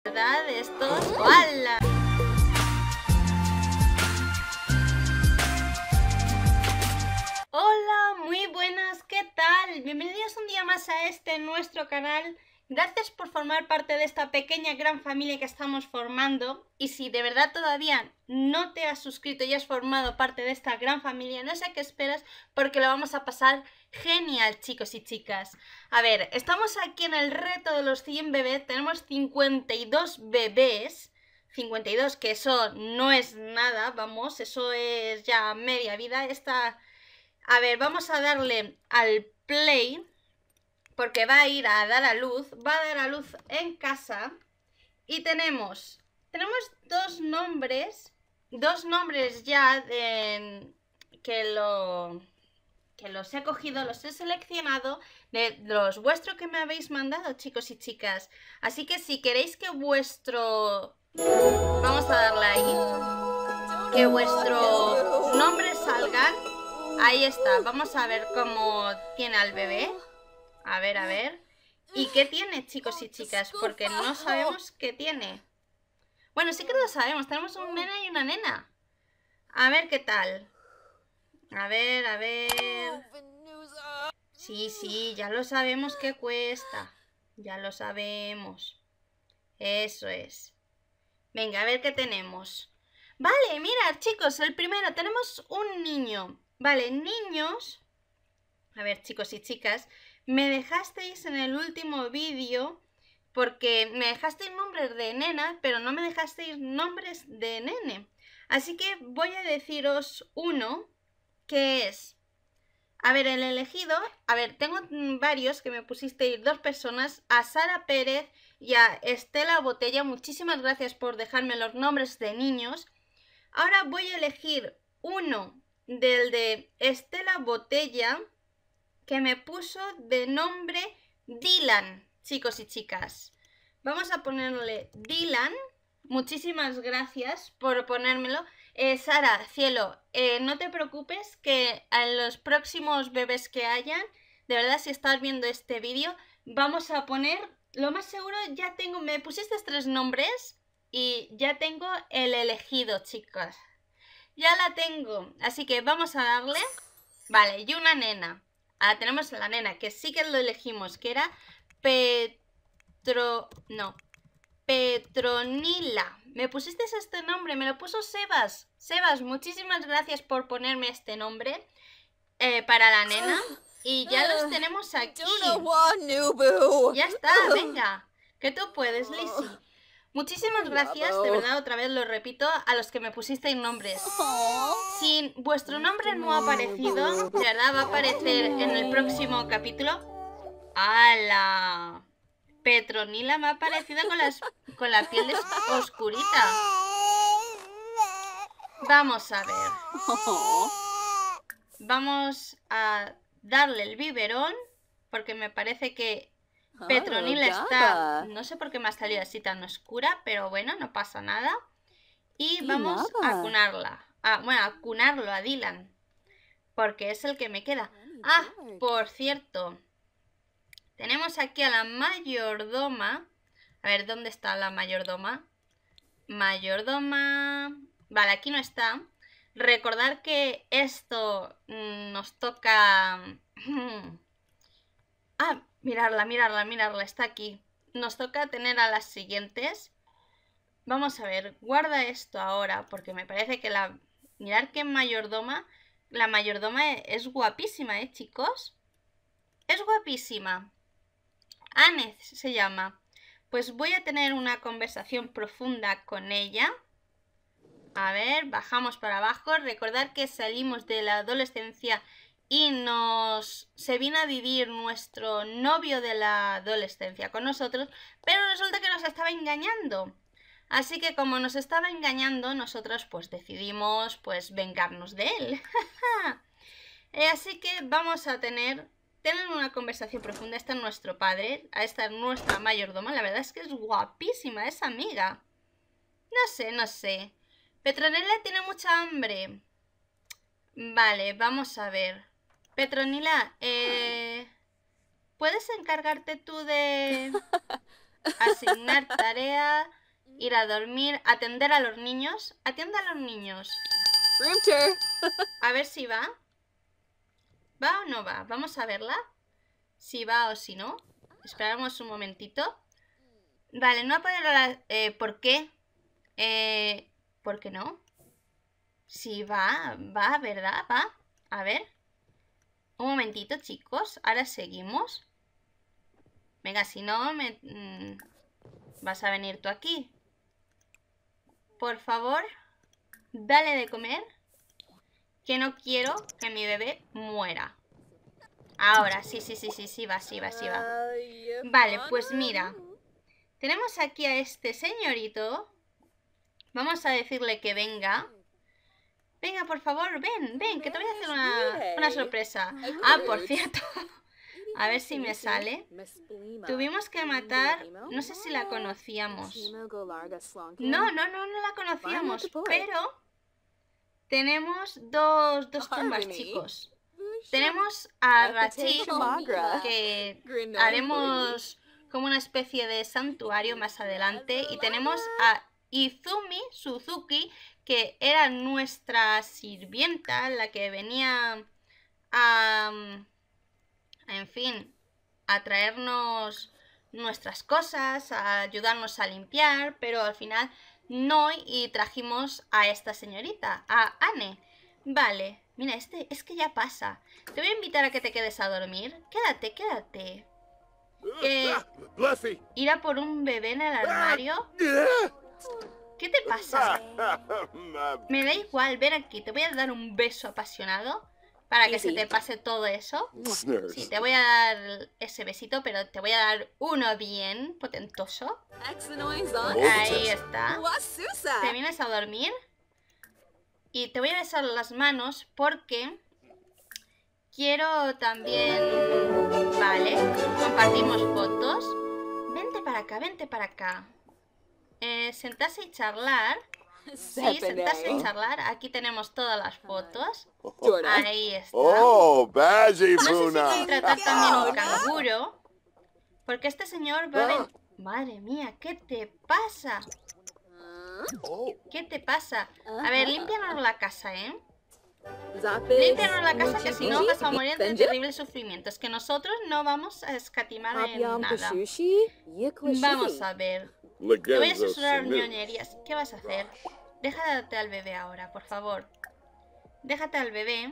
¿Verdad? Estos... ¡Hala! Hola, muy buenas, ¿qué tal? Bienvenidos un día más a nuestro canal. Gracias por formar parte de esta pequeña gran familia que estamos formando. Y si de verdad todavía no te has suscrito y has formado parte de esta gran familia, no sé qué esperas porque lo vamos a pasar genial, chicos y chicas. A ver, estamos aquí en el reto de los 100 bebés. Tenemos 52 bebés. 52, que eso no es nada, vamos, eso es ya media vida. A ver, vamos a darle al play porque va a ir a dar a luz, va a dar a luz en casa y tenemos dos nombres ya que los he cogido, los he seleccionado de los vuestros que me habéis mandado, chicos y chicas. Así que si queréis que vamos a darle ahí, que vuestro nombre salgan. Ahí está, vamos a ver cómo tiene al bebé. A ver. ¿Y qué tiene, chicos y chicas? Porque no sabemos qué tiene. Bueno, sí que lo sabemos, tenemos un nena y una nena. A ver qué tal. A ver. Sí, ya lo sabemos que cuesta. Ya lo sabemos. Eso es. Venga, a ver qué tenemos. Vale, mirad, chicos, el primero, tenemos un niño. Vale, niños. A ver, chicos y chicas, me dejasteis en el último vídeo porque me dejasteis nombres de nena, pero no me dejasteis nombres de nene. Así que voy a deciros uno que es... A ver, el elegido... A ver, tengo varios que me pusisteis, dos personas, a Sara Pérez y a Estela Botella. Muchísimas gracias por dejarme los nombres de niños. Ahora voy a elegir uno del de Estela Botella, que me puso de nombre Dylan, chicos y chicas. Vamos a ponerle Dylan. Muchísimas gracias por ponérmelo. Sara, cielo, no te preocupes que a los próximos bebés que hayan, de verdad, si estás viendo este vídeo, vamos a poner, lo más seguro, ya tengo, me pusiste 3 nombres y ya tengo el elegido, chicas. Ya la tengo, así que vamos a darle. Vale, y una nena. Ahora tenemos a la nena, que sí que lo elegimos, que era Petronila. Me pusiste este nombre, me lo puso Sebas. Sebas, muchísimas gracias por ponerme este nombre para la nena. Y ya los tenemos aquí. Ya está, venga. Que tú puedes, Lizzie. Muchísimas gracias, de verdad, otra vez lo repito, a los que me pusisteis nombres. Si vuestro nombre no ha aparecido, de verdad va a aparecer en el próximo capítulo. ¡Hala! Petronila me ha aparecido con la piel oscurita. Vamos a ver. Vamos a darle el biberón, porque me parece que Petronila está... No sé por qué me ha salido así tan oscura, pero bueno, no pasa nada. Y vamos a cunarla. Bueno, a cunarlo a Dylan, porque es el que me queda. Ah, por cierto, tenemos aquí a la mayordoma. A ver, ¿dónde está la mayordoma? Mayordoma... Vale, aquí no está. Recordar que esto nos toca... Ah, mirarla, está aquí. Nos toca tener a las siguientes. Vamos a ver, guarda esto ahora, porque me parece que Mirad qué mayordoma. La mayordoma es guapísima, chicos. Es guapísima. Anne se llama. Pues voy a tener una conversación profunda con ella. A ver, bajamos para abajo. Recordad que salimos de la adolescencia y se vino a vivir nuestro novio de la adolescencia con nosotros, pero resulta que nos estaba engañando. Así que como nos estaba engañando, nosotros pues decidimos pues vengarnos de él. Así que vamos a tener una conversación profunda. Este es nuestro padre, esta es nuestra mayordoma. La verdad es que es guapísima, es amiga. No sé. Petronila tiene mucha hambre. Vale, vamos a ver. Petronila, ¿puedes encargarte tú de Asignar tarea, ir a dormir, atender a los niños. Atienda a los niños. Room tour. A ver si va. ¿Va o no va? Vamos a verla. Si va o si no. Esperamos un momentito. Vale, no ha podido hablar. ¿Por qué? ¿Por qué no? Sí, va, ¿verdad? Va. A ver. Un momentito, chicos. Ahora seguimos. Venga, si no, vas a venir tú aquí. Por favor, dale de comer. Que no quiero que mi bebé muera. Ahora, sí, va. Vale, pues mira. Tenemos aquí a este señorito. Vamos a decirle que venga. Venga, por favor, ven, que te voy a hacer una sorpresa. Ah, por cierto. A ver si me sale. Tuvimos que matar... No sé si la conocíamos. No la conocíamos. Pero tenemos dos tumbas, chicos. Tenemos a Rachid, que haremos como una especie de santuario más adelante. Y tenemos a Izumi Suzuki, que era nuestra sirvienta, la que venía a... En fin, a traernos nuestras cosas, a ayudarnos a limpiar, pero al final no, y trajimos a esta señorita, a Anne. Vale, mira, es que ya pasa. Te voy a invitar a que te quedes a dormir. Quédate. ¿Ir a por un bebé en el armario? ¿Qué te pasa? Me da igual, ven aquí, te voy a dar un beso apasionado para que se te pase todo eso. Sí, te voy a dar ese besito, pero te voy a dar uno bien potentoso. Ahí está. ¿Te vienes a dormir? Y te voy a besar las manos porque quiero también... Vale, compartimos fotos. Vente para acá. Sentarse y charlar. Sí, sentarse y charlar. Aquí tenemos todas las fotos. Ahí está. No sé si contratar también un canguro. Porque este señor va a venir... Madre mía, ¿qué te pasa? ¿Qué te pasa? A ver, límpianos la casa, ¿eh? Límpianos la casa, que si no vas a morir de terribles sufrimientos. Que nosotros no vamos a escatimar en nada. Vamos a ver. Te voy a susurrar ñoñerías. ¿Qué vas a hacer? Déjate al bebé ahora, por favor. Déjate al bebé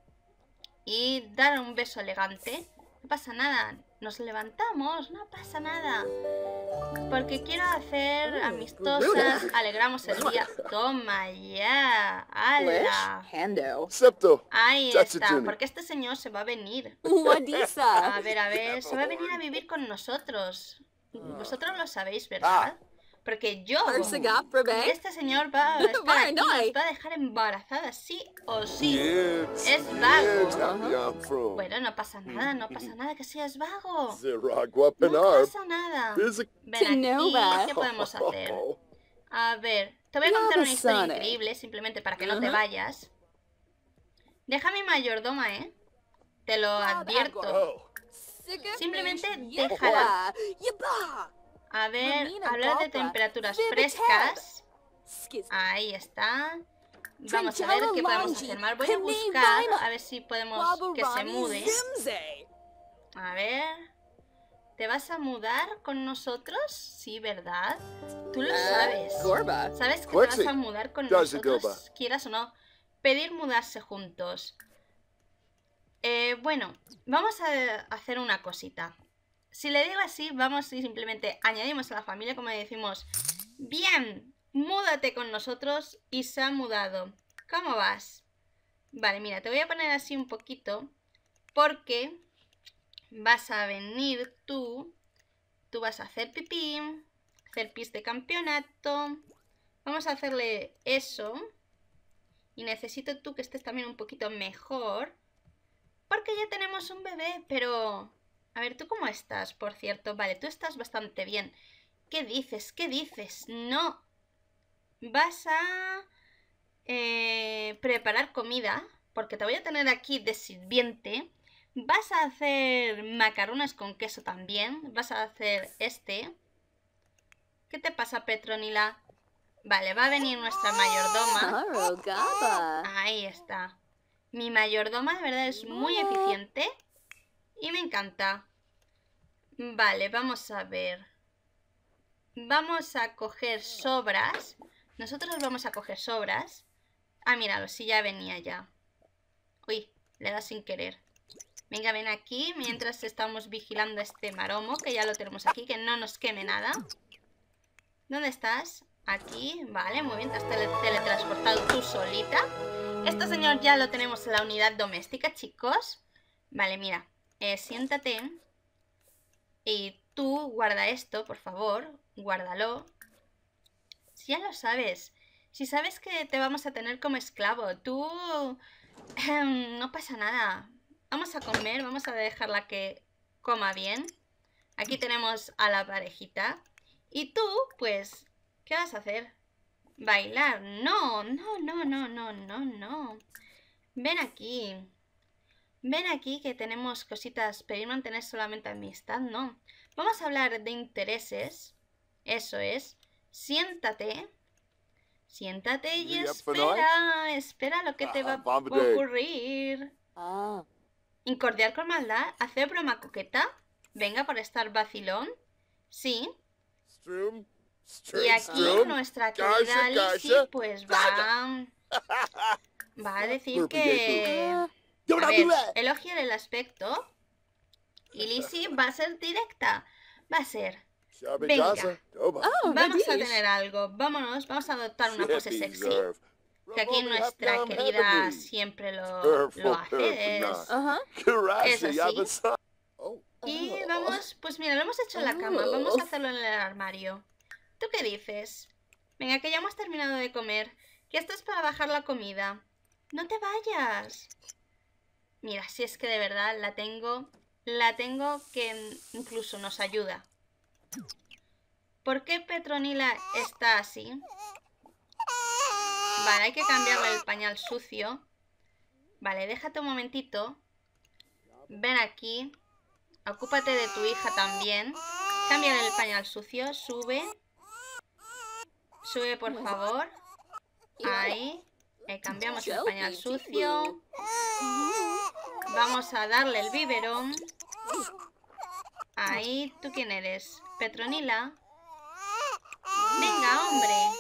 y dar un beso elegante. No pasa nada. Nos levantamos, no pasa nada. Porque quiero hacer amistosas, alegramos el día. Toma ya. ¡Hala! Ahí está, porque este señor se va a venir. A ver, se va a venir a vivir con nosotros. Vosotros lo sabéis, ¿verdad? Porque yo, este señor va a estar aquí, nos va a dejar embarazadas, sí o sí. Es vago. Bueno, no pasa nada que seas vago. No pasa nada. Ven aquí, ¿qué podemos hacer? A ver, te voy a contar una historia increíble, simplemente para que no te vayas. Deja a mi mayordoma, ¿eh? Te lo advierto. Simplemente déjala. A ver, hablar de temperaturas frescas. Ahí está. Vamos a ver qué podemos hacer más. Voy a buscar, a ver si podemos que se mude. A ver. ¿Te vas a mudar con nosotros? Sí, ¿verdad? Tú lo sabes. ¿Sabes que te vas a mudar con nosotros? Quieras o no. Pedir mudarse juntos. Bueno, vamos a hacer una cosita. Si le digo así, vamos y simplemente añadimos a la familia, como decimos, bien, múdate con nosotros y se ha mudado. ¿Cómo vas? Vale, mira, te voy a poner así un poquito porque vas a venir tú vas a hacer pipí, hacer pis de campeonato. Vamos a hacerle eso y necesito tú que estés también un poquito mejor porque ya tenemos un bebé, pero... A ver, ¿tú cómo estás, por cierto? Vale, tú estás bastante bien. ¿Qué dices? No. Vas a preparar comida, porque te voy a tener aquí de sirviente. Vas a hacer macarrones con queso también. Vas a hacer este. ¿Qué te pasa, Petronila? Vale, va a venir nuestra mayordoma. Ahí está. Mi mayordoma de verdad es muy eficiente y me encanta. Vale, vamos a ver. Vamos a coger sobras. Nosotros vamos a coger sobras. Ah, míralo, sí, ya venía ya. Uy, le da sin querer. Venga, ven aquí mientras estamos vigilando a este maromo, que ya lo tenemos aquí, que no nos queme nada. ¿Dónde estás? Aquí, vale, muy bien, te has teletransportado tú solita. Este señor ya lo tenemos en la unidad doméstica, chicos. Vale, mira, siéntate. Y tú guarda esto, por favor, guárdalo. Si ya lo sabes, si sabes que te vamos a tener como esclavo, tú... no pasa nada. Vamos a comer, vamos a dejarla que coma bien. Aquí tenemos a la parejita. Y tú, pues, ¿qué vas a hacer? ¿Bailar? No, no, no, no, no, no, no. Ven aquí. Ven aquí que tenemos cositas. Pedir mantener solamente amistad, no. Vamos a hablar de intereses. Eso es. Siéntate. Siéntate y espera. Espera lo que te va a ocurrir. Incordiar con maldad. Hacer broma coqueta. Venga, por estar vacilón. Sí. Y aquí nuestra querida Lizzie pues va a decir que... A ver, elogia el aspecto. Y Lizzie va a ser directa. Va a ser... Venga, vamos a tener algo. Vámonos, vamos a adoptar una pose sexy. Que aquí nuestra querida siempre lo hace. Es así. Y vamos, pues mira, lo hemos hecho en la cama. Vamos a hacerlo en el armario. ¿Tú qué dices? Venga, que ya hemos terminado de comer. Que esto es para bajar la comida. No te vayas. Mira, si es que de verdad la tengo que incluso nos ayuda. ¿Por qué Petronila está así? Vale, hay que cambiarle el pañal sucio. Vale, déjate un momentito. Ven aquí. Ocúpate de tu hija también. Cámbiale el pañal sucio. Sube. Sube, por favor. Ahí. Cambiamos el pañal sucio. Vamos a darle el biberón. Ahí. ¿Tú quién eres? ¿Petronila? Venga, hombre.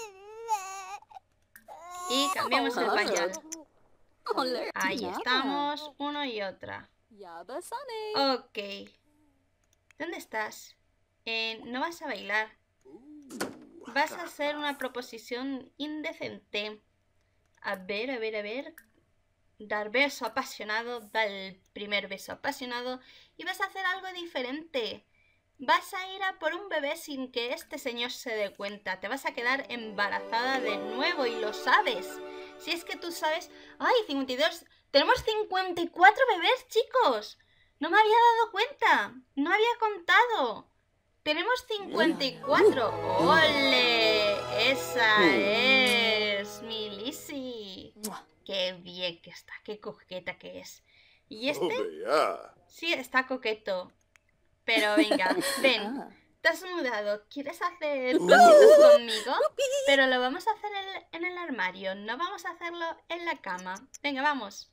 Y cambiamos el pañal. Ahí estamos. Uno y otra. Ok. ¿Dónde estás? No vas a bailar. Vas a hacer una proposición indecente. A ver, a ver, a ver. Dar beso apasionado. Dar el primer beso apasionado. Y vas a hacer algo diferente. Vas a ir a por un bebé sin que este señor se dé cuenta. Te vas a quedar embarazada de nuevo y lo sabes. Si es que tú sabes... ¡Ay, 52! ¡Tenemos 54 bebés, chicos! No me había dado cuenta. No había contado. Tenemos 54. ¡Ole! Esa es mi Lizzie. ¡Qué bien que está! ¡Qué coqueta que es! ¿Y este? Sí, está coqueto. Pero venga, ven. Te has mudado. ¿Quieres hacer cositas conmigo? Pero lo vamos a hacer en el armario. No vamos a hacerlo en la cama. Venga, vamos.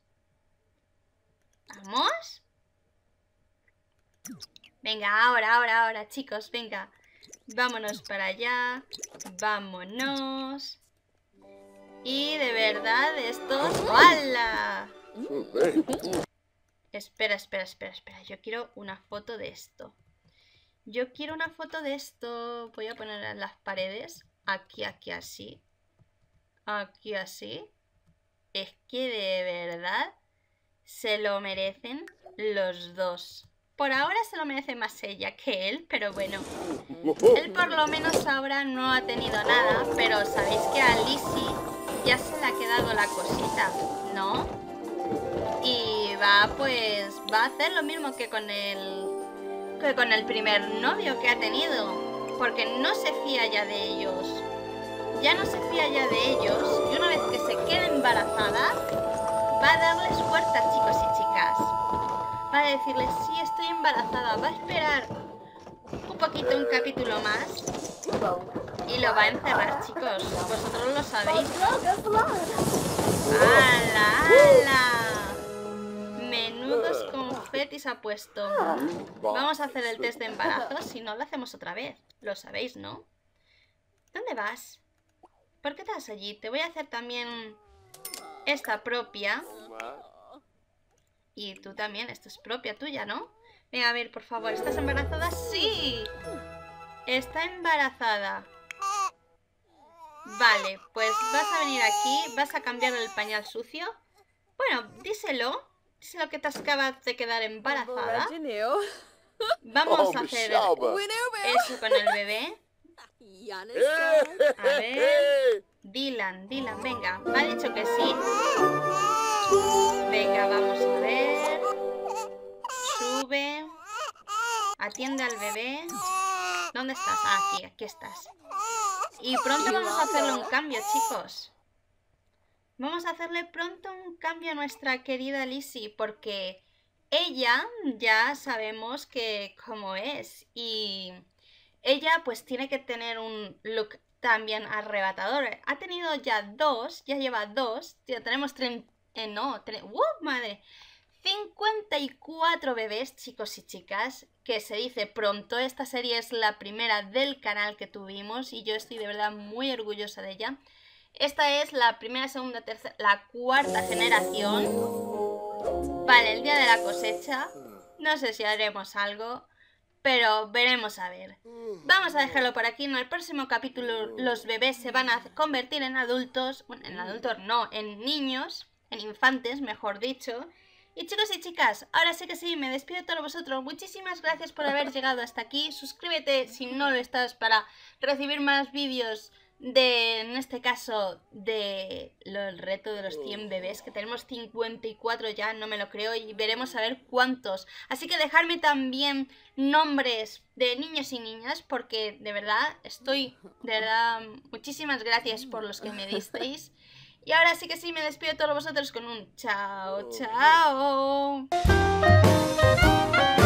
¿Vamos? Venga, ahora, chicos, venga. Vámonos para allá. Vámonos. Y de verdad, estos... ¡Hala! Espera. Yo quiero una foto de esto. Voy a poner en las paredes. Aquí así. Aquí así. Es que de verdad se lo merecen los dos. Por ahora se lo merece más ella que él, pero bueno. Él por lo menos ahora no ha tenido nada, pero sabéis que a Lizzie ya se le ha quedado la cosita, ¿no? Y va a hacer lo mismo que con el primer novio que ha tenido, porque no se fía ya de ellos. Ya no se fía ya de ellos, y una vez que se quede embarazada, va a darles fuerza, chicos y chicas. Va a decirles, sí, estoy embarazada. Va a esperar un poquito, un capítulo más. Y lo va a encerrar, chicos. Vosotros lo sabéis, ¿no? ¡Hala, hala! Menudos confetis ha puesto. Vamos a hacer el test de embarazo. Si no, lo hacemos otra vez. Lo sabéis, ¿no? ¿Dónde vas? ¿Por qué estás allí? Te voy a hacer también esta propia. Y tú también. Esto es propia tuya, ¿no? Venga, a ver, por favor. ¿Estás embarazada? ¡Sí! Está embarazada. Vale, pues vas a venir aquí. Vas a cambiar el pañal sucio. Bueno, díselo. Díselo que te acabas de quedar embarazada. Vamos a hacer eso con el bebé. A ver. Dylan, venga. ¿Me ha dicho que sí? Venga, vamos a ver. Sube. Atiende al bebé. ¿Dónde estás? Ah, aquí estás. Y pronto vamos a hacerle un cambio, chicos. Vamos a hacerle pronto un cambio a nuestra querida Lizzie, porque ella ya sabemos que cómo es. Y ella pues tiene que tener un look también arrebatador. Ha tenido ya dos, ya lleva dos. Ya tenemos madre. 54 bebés, chicos y chicas, que se dice pronto. Esta serie es la primera del canal que tuvimos y yo estoy de verdad muy orgullosa de ella. Esta es la primera, segunda, tercera, la cuarta generación. Vale, el día de la cosecha. No sé si haremos algo, pero veremos a ver. Vamos a dejarlo por aquí. En el próximo capítulo los bebés se van a convertir en adultos. Bueno, en adultos no, en niños, en infantes, mejor dicho. Y chicos y chicas, ahora sí que sí, me despido de todos vosotros. Muchísimas gracias por haber llegado hasta aquí. Suscríbete si no lo estás para recibir más vídeos de, en este caso, de el reto de los 100 bebés, que tenemos 54 ya, no me lo creo, y veremos a ver cuántos. Así que dejadme también nombres de niños y niñas, porque de verdad muchísimas gracias por los que me disteis. Y ahora sí que sí, me despido de todos vosotros con un chao, chao.